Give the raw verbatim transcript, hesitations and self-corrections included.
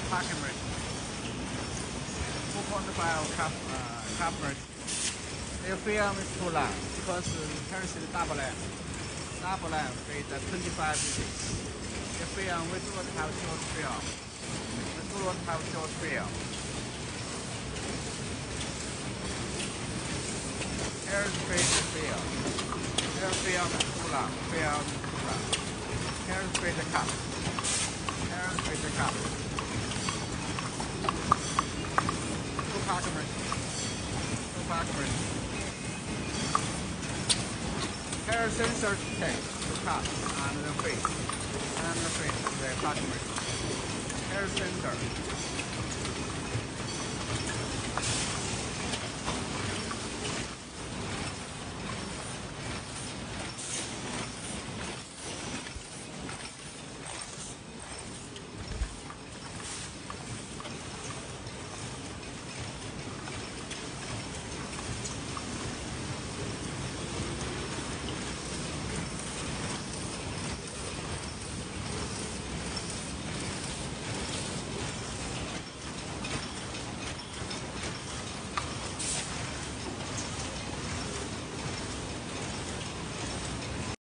parking brake. four point five cup, uh, cup brake. The film is too long because here's the double length. Double length with the twenty-five degrees. The film, we do not have short film. We do not have short film. Here's face film. Here's film is too long. Film is too long. Here's face cup. Here's face cup. Two parking brake. Two parking brake. Air sensor tank, the cup, and the face, and the face, the parking brake. Air sensor.